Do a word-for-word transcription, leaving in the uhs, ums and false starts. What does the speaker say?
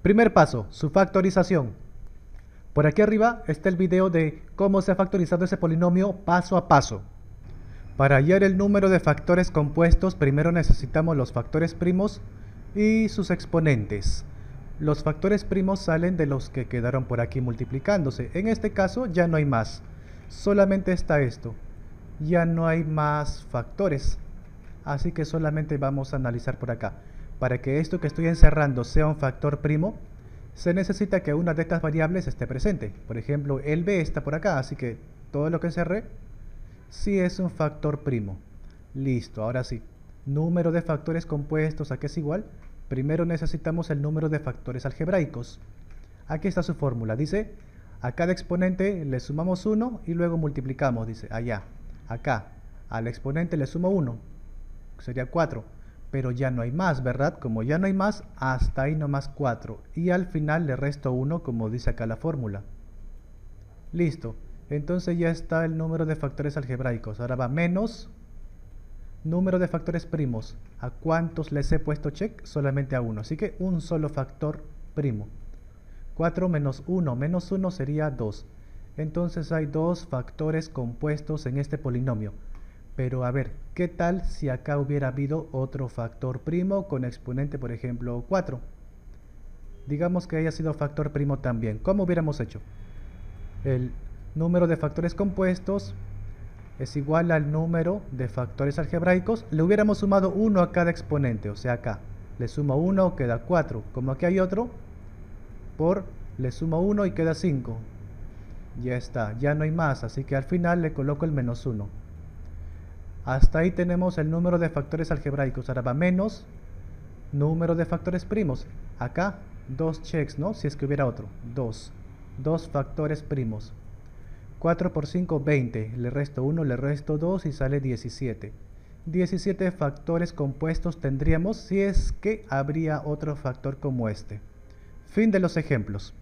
Primer paso, su factorización. Por aquí arriba está el video de cómo se ha factorizado ese polinomio paso a paso. Para hallar el número de factores compuestos, primero necesitamos los factores primos y sus exponentes. Los factores primos salen de los que quedaron por aquí multiplicándose. En este caso ya no hay más, solamente está esto. Ya no hay más factores, así que solamente vamos a analizar por acá. Para que esto que estoy encerrando sea un factor primo, se necesita que una de estas variables esté presente. Por ejemplo, el b está por acá, así que todo lo que encerré sí es un factor primo. Listo, ahora sí. Número de factores compuestos, ¿a qué es igual? Primero necesitamos el número de factores algebraicos. Aquí está su fórmula, dice, a cada exponente le sumamos uno y luego multiplicamos, dice, allá. Acá, al exponente le sumo uno, sería cuatro, pero ya no hay más, ¿verdad? Como ya no hay más, hasta ahí nomás cuatro, y al final le resto uno, como dice acá la fórmula. Listo, entonces ya está el número de factores algebraicos. Ahora va menos número de factores primos. ¿A cuántos les he puesto check? Solamente a uno, así que un solo factor primo. cuatro menos uno menos uno sería dos. Entonces hay dos factores compuestos en este polinomio. Pero a ver, ¿qué tal si acá hubiera habido otro factor primo con exponente, por ejemplo, cuatro? Digamos que haya sido factor primo también. ¿Cómo hubiéramos hecho? El número de factores compuestos es igual al número de factores algebraicos. Le hubiéramos sumado uno a cada exponente, o sea acá. Le sumo uno, queda cuatro. Como aquí hay otro, por le sumo uno y queda cinco. Ya está, ya no hay más, así que al final le coloco el menos uno. Hasta ahí tenemos el número de factores algebraicos. Ahora va menos número de factores primos. Acá, dos checks, ¿no? Si es que hubiera otro. dos. dos factores primos. cuatro por cinco, veinte. Le resto uno, le resto dos y sale diecisiete. diecisiete factores compuestos tendríamos si es que habría otro factor como este. Fin de los ejemplos.